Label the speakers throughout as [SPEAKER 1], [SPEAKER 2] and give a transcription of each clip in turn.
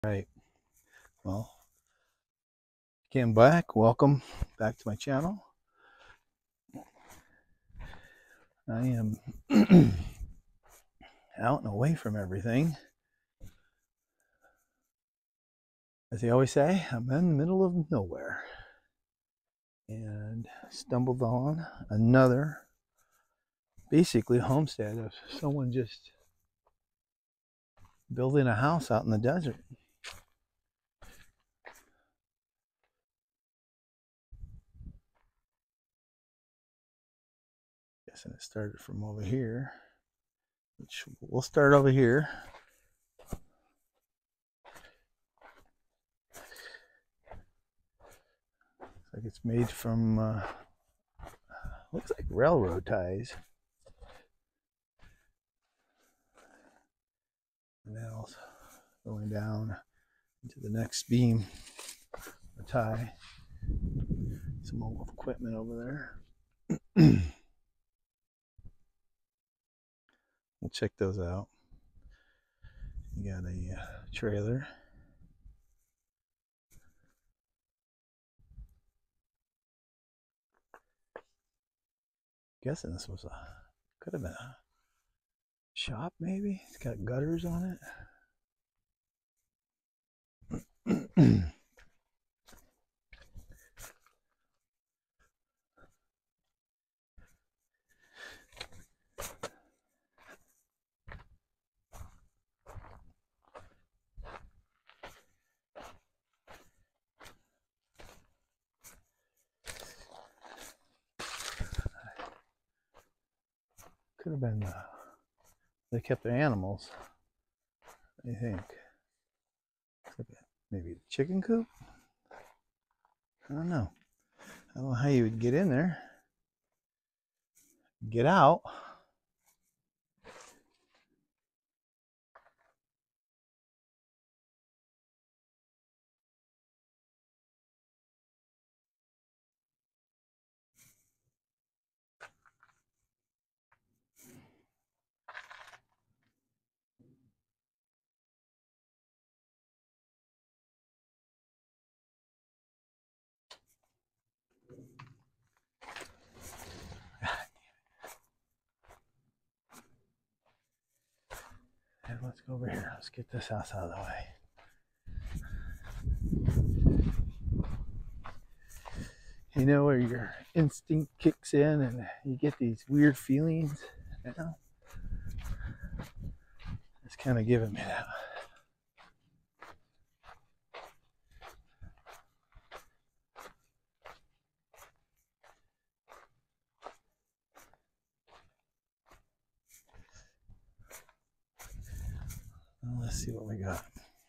[SPEAKER 1] Right. Well, welcome back to my channel. I am out and away from everything. As they always say, I'm in the middle of nowhere. And stumbled on another, basically, homestead of someone just building a house out in the desert. Guessing it started from over here, which we'll start over here. Looks like it's made from, looks like railroad ties. And now going down into the next beam or tie. Some old equipment over there. We'll check those out. You got a trailer. Guessing this was could have been a shop maybe. It's got gutters on it. Could have been they kept their animals. I think maybe a chicken coop. I don't know. I don't know how you would get in there. Get out. And let's go over here. Let's get this house out of the way. You know where your instinct kicks in and you get these weird feelings? You know? It's kind of giving me that. Well, let's see what we got.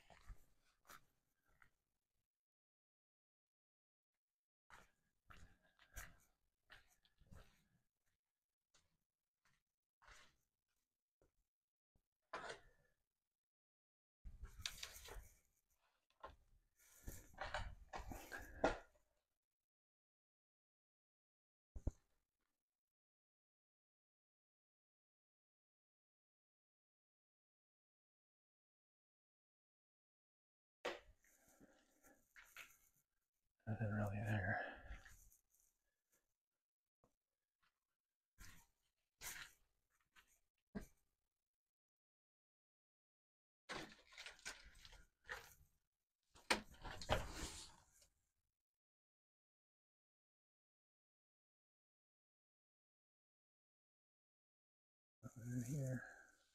[SPEAKER 1] Nothing really there. Nothing in here.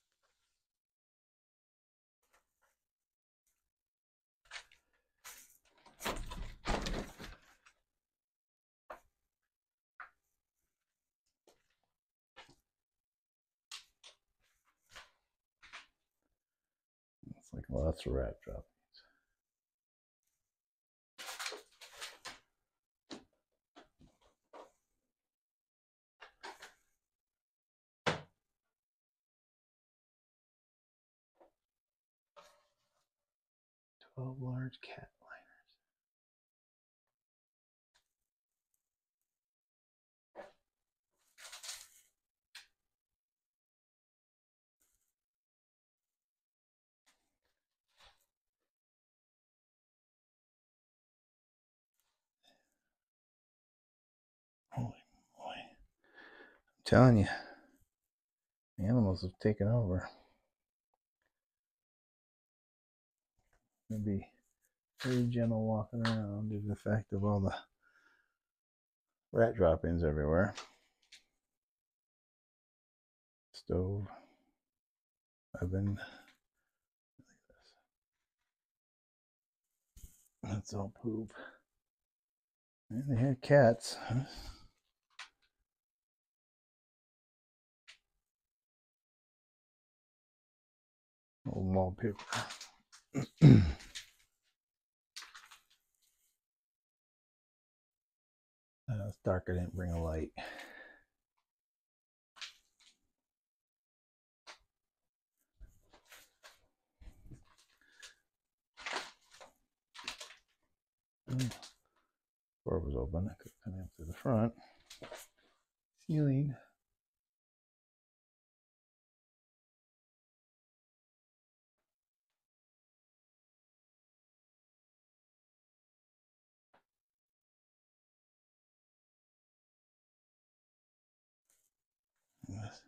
[SPEAKER 1] It's like lots of rat droppings. 12 large cat liners. telling you, the animals have taken over. They'll be very gentle walking around due to the fact of all the rat droppings everywhere. Stove, oven. That's all poop. And they had cats. Old wallpaper. It's dark. I didn't bring a light. Door was open. I could come in through the front. Ceiling. Yes.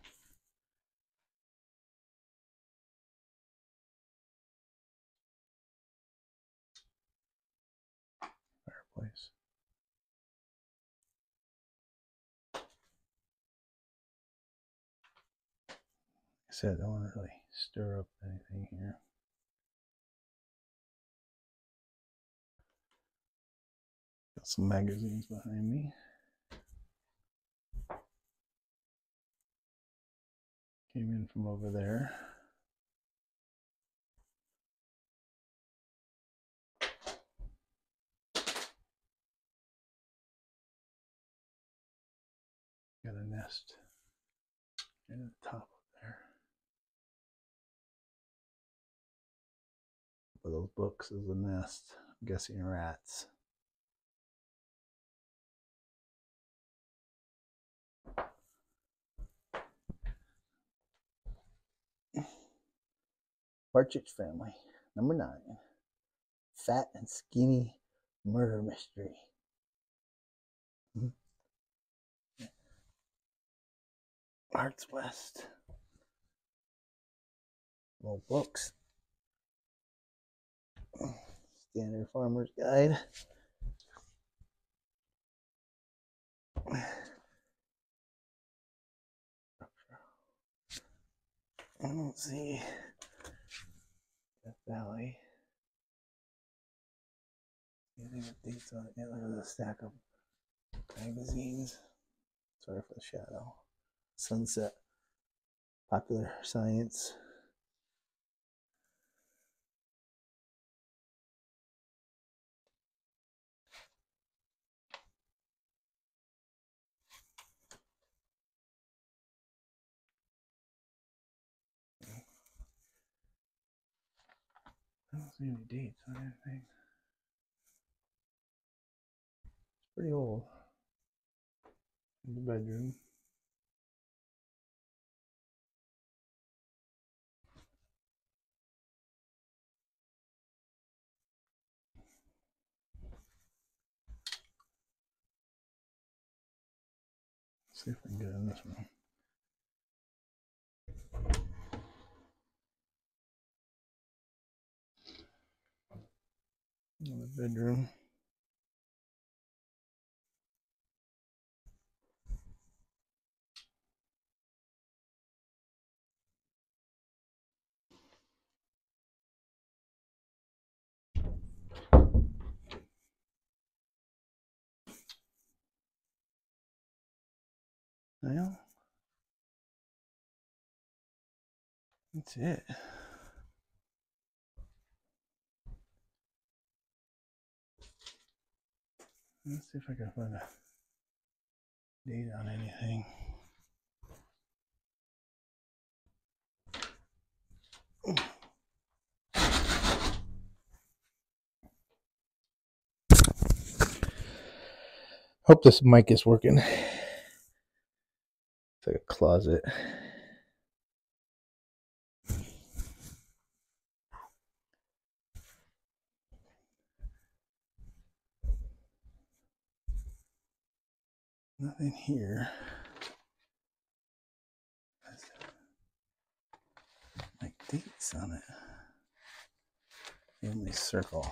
[SPEAKER 1] Fireplace. I said I don't want to really stir up anything here. Got some magazines behind me. Came in from over there. Got a nest in the top up there. But those books is a nest. I'm guessing rats. Partridge Family, number 9. Fat and Skinny Murder Mystery. Arts West. Old books. Standard Farmer's Guide. I don't see Death Valley. Anything with dates on it? Yeah, look at the stack of magazines. Sorry for the shadow. Sunset. Popular Science. I don't see any dates on anything. It's pretty old. In the bedroom. Let's see if we can get in this room. In the bedroom. Well, that's it. Let's see if I can find a date on anything. Hope this mic is working. It's like a closet. Nothing here. dates on it. Family circle.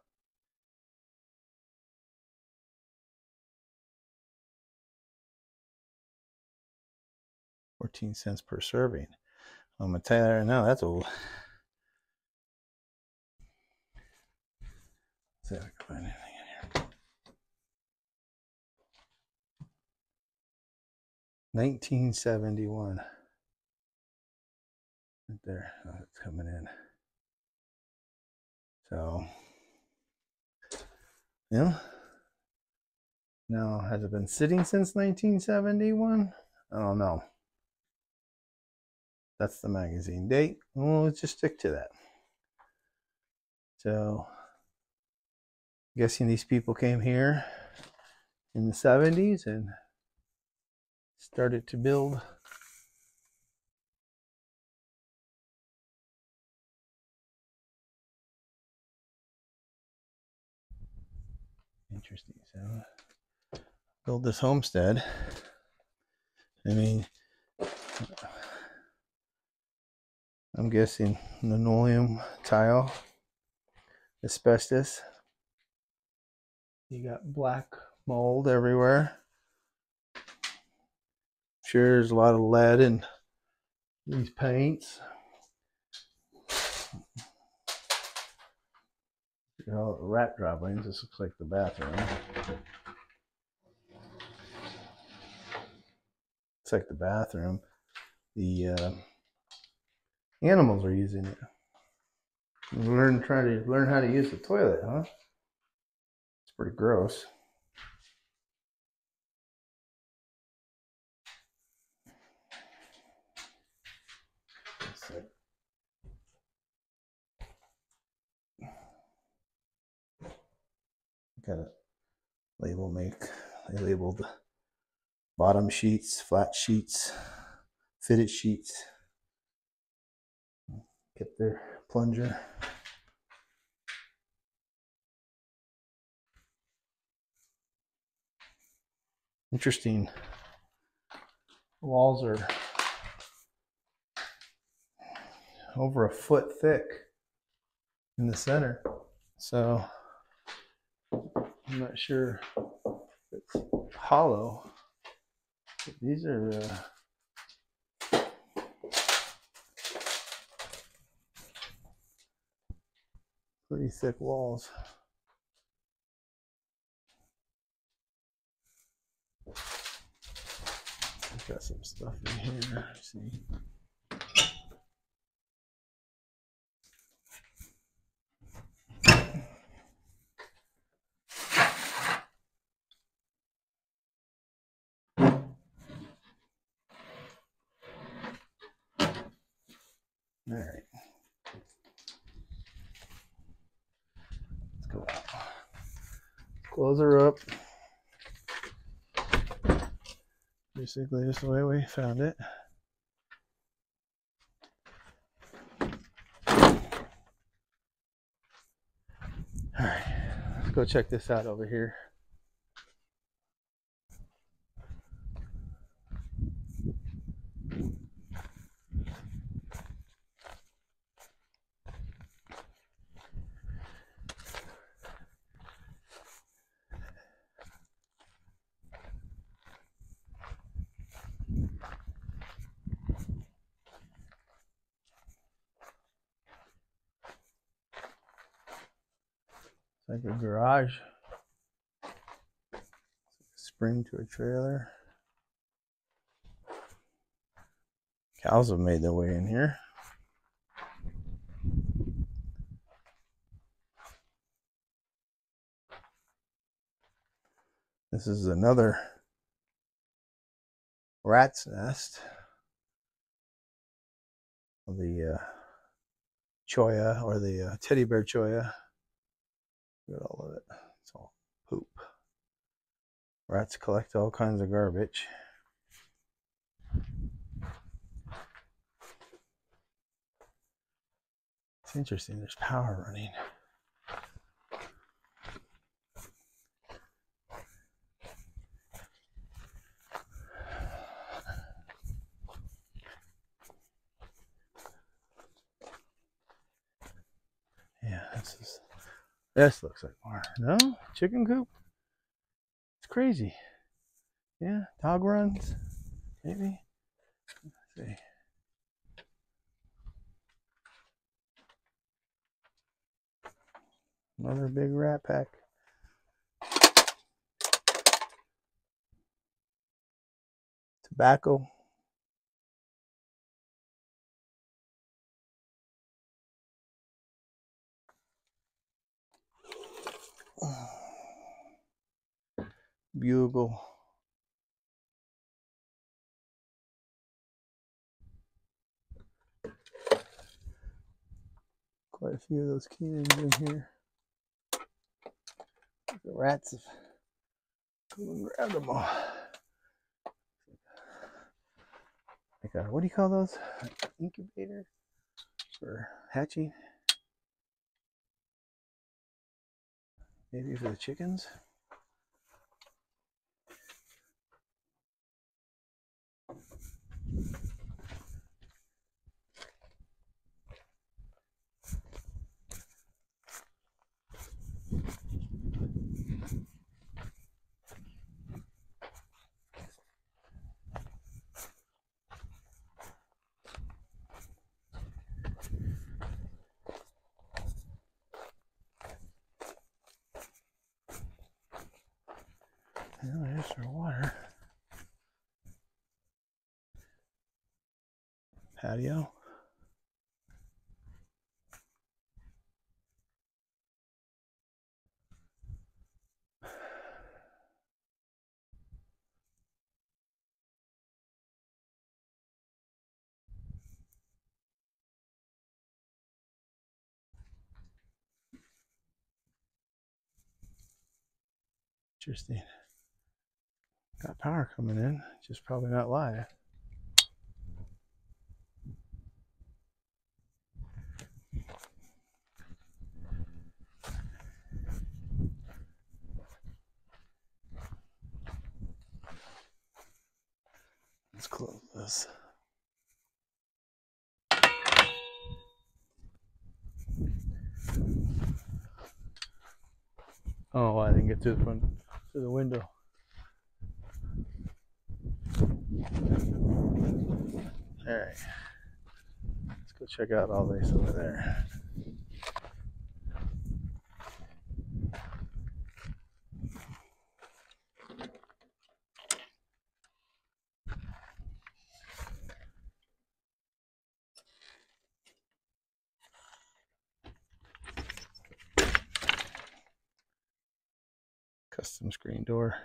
[SPEAKER 1] 14 cents per serving. I'm gonna tell you right now, that's old. Let's see if I can find anything in here. 1971. Right there. Oh, it's coming in. So, yeah. Now, has it been sitting since 1971? I don't know. That's the magazine date. Well, let's just stick to that. So, guessing these people came here in the 70s and started to build. Interesting. So, build this homestead. I mean, I'm guessing linoleum tile, asbestos. You got black mold everywhere. Sure, there's a lot of lead in these paints. You know, rat droppings. This looks like the bathroom. It's like the bathroom. The animals are using it. Trying to learn how to use the toilet, huh? It's pretty gross. Got a label make. They labeled bottom sheets, flat sheets, fitted sheets. Get their plunger. Interesting. The walls are over a foot thick in the center. So I'm not sure if it's hollow. But these are pretty thick walls. I've got some stuff in here. Let's see. All right. Let's go out. Close her up. Basically just the way we found it. All right, let's go check this out over here. It's like a garage. Spring to a trailer. Cows have made their way in here. This is another rat's nest of the cholla, or the teddy bear cholla. Look at all of it. It's all poop. Rats collect all kinds of garbage. It's interesting, there's power running. This looks like more. No? Chicken coop? It's crazy. Yeah, dog runs. Maybe. Let's see. Another big rat pack. Tobacco. Bugle. Quite a few of those cans in here. The rats have come and grabbed them all. Like a, what do you call those? Incubator for hatching? Maybe for the chickens? Well, there's their water. Patio. Interesting. Got power coming in, just probably not live. Let's close this. Oh, I didn't get to the front, to the window. All right, let's go check out all this over there. Custom screen door.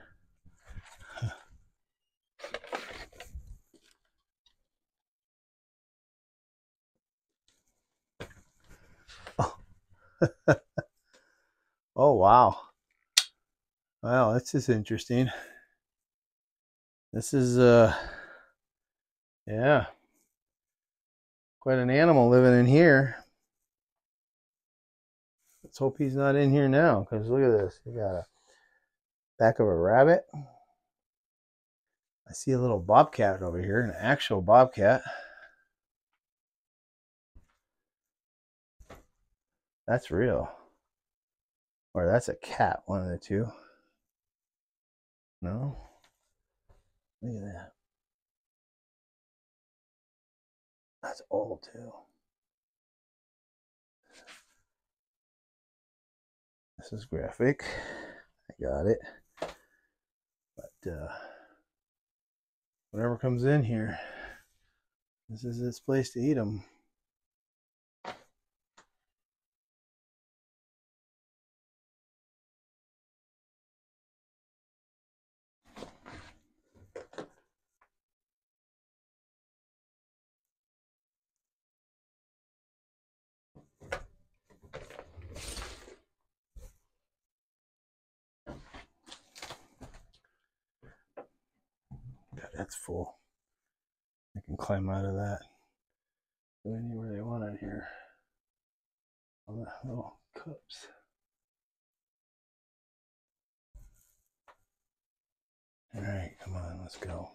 [SPEAKER 1] Oh. Oh, wow. Wow, this is interesting. This is, yeah, quite an animal living in here. Let's hope he's not in here now, because look at this. You got a back of a rabbit. I see a little bobcat over here, an actual bobcat. That's real. Or that's a cat, one of the two. No? Look at that. That's old too. This is graphic. I got it. But whatever comes in here, this is its place to eat them. That's full. I can climb out of that. Go anywhere they want in here. All the little cups. All right, come on, let's go.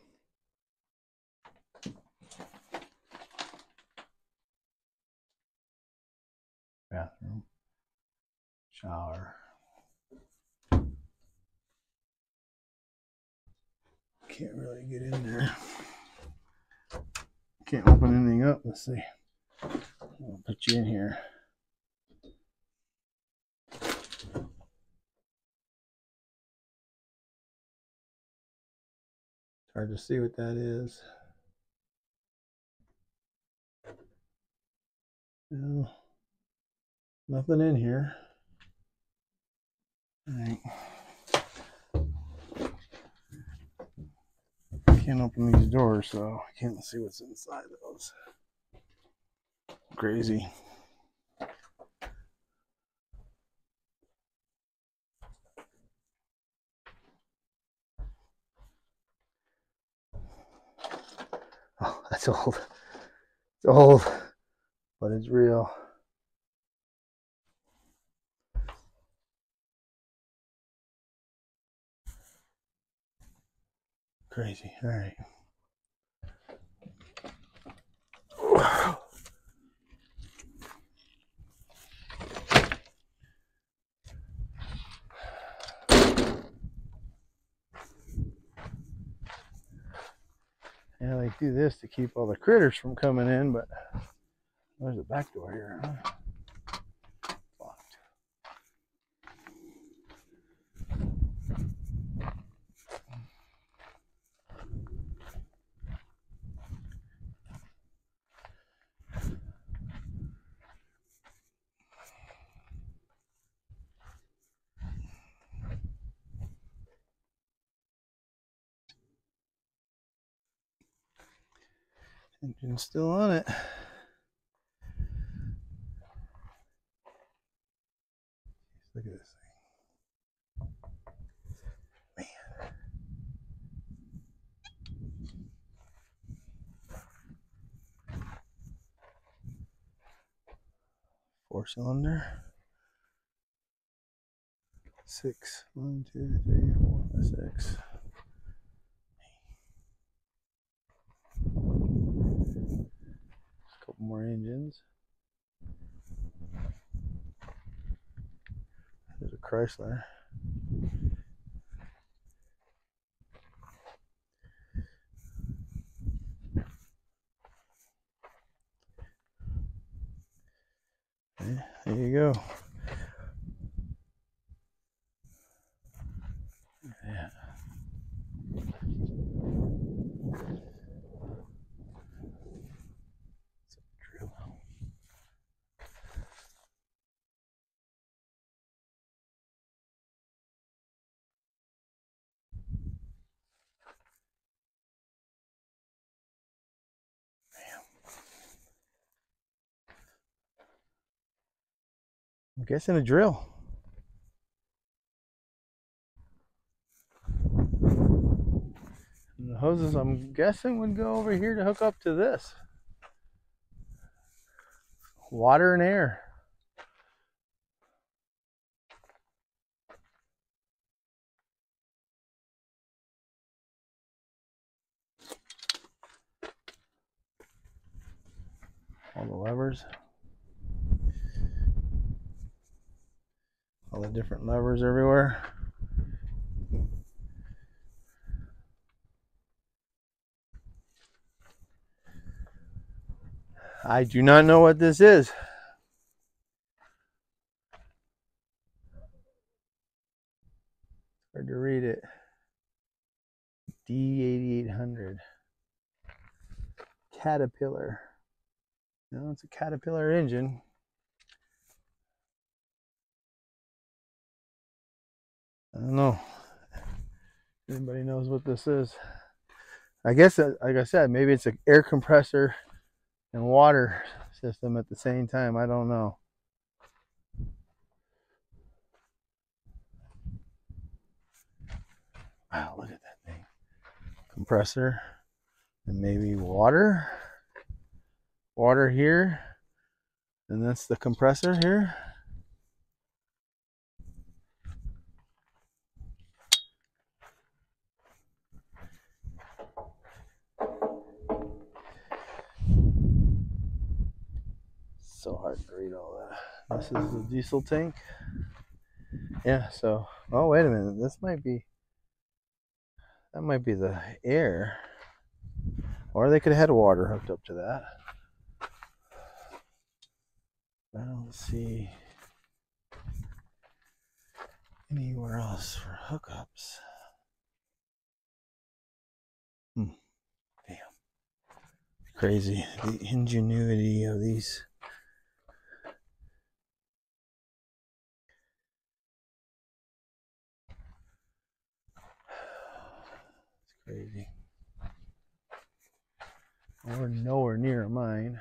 [SPEAKER 1] Bathroom. shower. Can't really get in there. Can't open anything up. Let's see. I'll put you in here. Hard to see what that is. No, nothing in here. All right. Can't open these doors, so I can't see what's inside those. Crazy. Oh, that's old. It's old, but it's real. Crazy. All right. Yeah, they do this to keep all the critters from coming in, but there's a back door here, huh? Locked. Engine's still on it. Look at this thing. Man. 4-cylinder. 6. 1, 2, 3, 4, 5, 6. A couple more engines. There's a Chrysler. Okay, there you go. Yeah. It's a drill. I'm guessing a drill. And the hoses, I'm guessing, would go over here to hook up to this. Water and air. All the levers. All the different levers everywhere. I do not know what this is. Hard to read it. D8800. Caterpillar. No, it's a Caterpillar engine. I don't know. Anybody knows what this is? I guess, like I said, maybe it's an air compressor and water system at the same time. I don't know. Wow, look at that thing. Compressor and maybe water. Water here. And that's the compressor here. So hard to read all that. This is the diesel tank. Yeah, so, oh, wait a minute. That might be the air. Or they could have had water hooked up to that. I don't see anywhere else for hookups. Damn. Crazy. The ingenuity of these. It's crazy. We're nowhere near mine.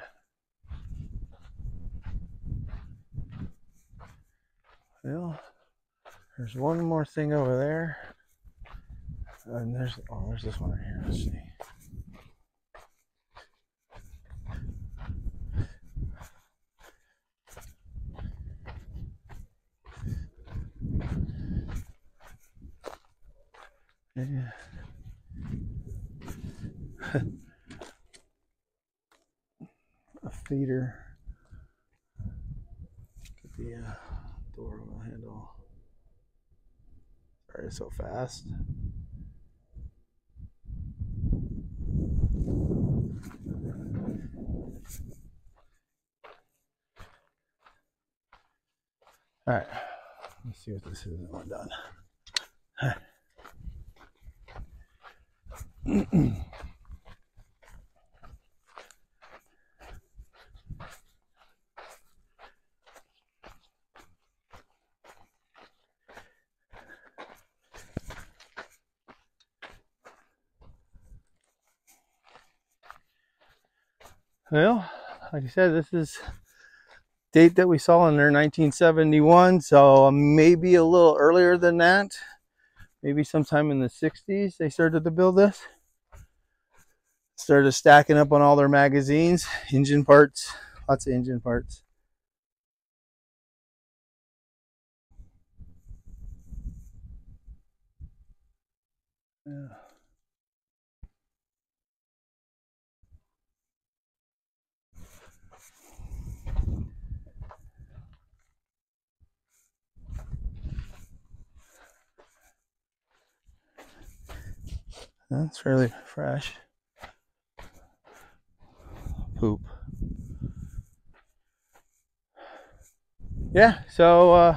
[SPEAKER 1] Well, there's one more thing over there. And there's this one right here. Let's see. Yeah. A feeder. Could be a door with a handle. Sorry, it's so fast. All right, let's see what this is when we're done. Well, like I said, this is date that we saw in there, 1971, so maybe a little earlier than that. Maybe sometime in the 60s they started to build this. Started stacking up on all their magazines, engine parts, lots of engine parts. Yeah. That's really fresh. Poop. Yeah, so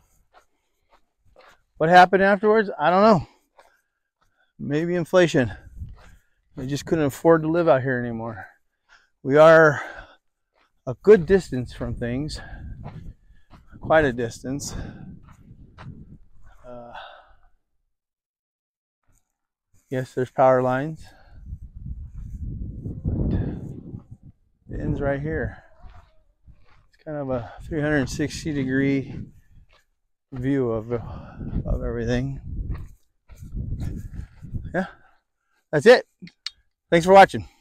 [SPEAKER 1] what happened afterwards? I don't know. Maybe inflation. We just couldn't afford to live out here anymore. We are a good distance from things, quite a distance. Yes, there's power lines. It ends right here. It's kind of a 360-degree view of everything. Yeah, that's it. Thanks for watching.